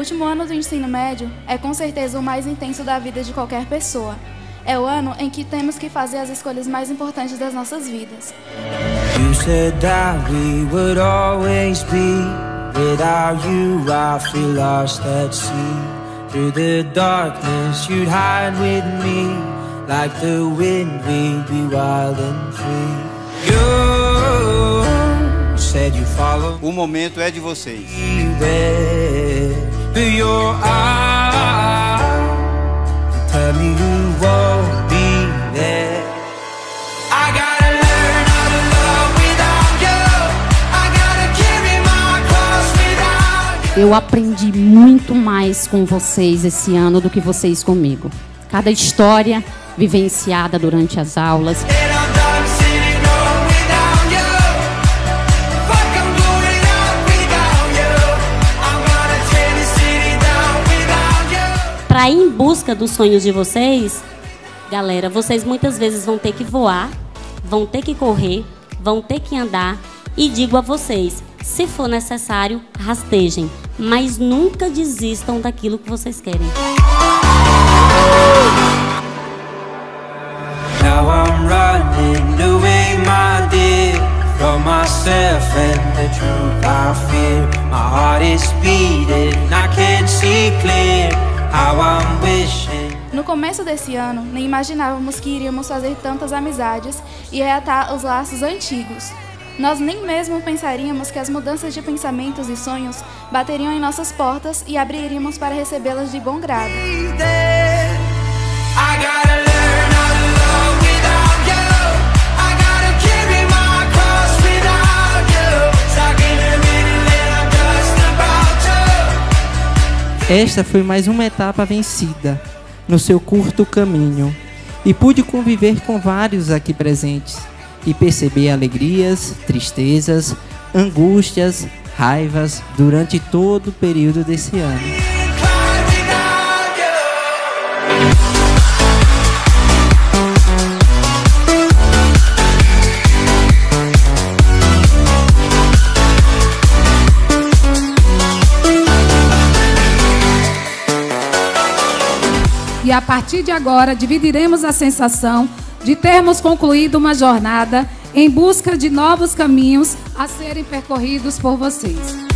último ano do ensino médio é com certeza o mais intenso da vida de qualquer pessoa. É o ano em que temos que fazer as escolhas mais importantes das nossas vidas. You said that we would always be. Without you I feel lost at sea. Through the darkness you'd hide with me. Like the wind we'd be wild and free. You said you follow. O momento é de vocês. Your eyes tell me you won't be there. I gotta learn how to love without you. I gotta carry my cross without you. Eu aprendi muito mais com vocês esse ano do que vocês comigo. Cada história vivenciada durante as aulas. Para ir em busca dos sonhos de vocês, galera, vocês muitas vezes vão ter que voar, vão ter que correr, vão ter que andar. E digo a vocês, se for necessário, rastejem, mas nunca desistam daquilo que vocês querem. Now I'm running away, my dear, from myself and the truth I fear. My heart is beating, I can't see clear. How I'm wishing. No começo desse ano, nem imaginávamos que iríamos fazer tantas amizades e reatar os laços antigos. Nós nem mesmo pensaríamos que as mudanças de pensamentos e sonhos bateriam em nossas portas e abriríamos para recebê-las de bom grado. Esta foi mais uma etapa vencida no seu curto caminho e pude conviver com vários aqui presentes e perceber alegrias, tristezas, angústias, raivas durante todo o período desse ano. E a partir de agora dividiremos a sensação de termos concluído uma jornada em busca de novos caminhos a serem percorridos por vocês.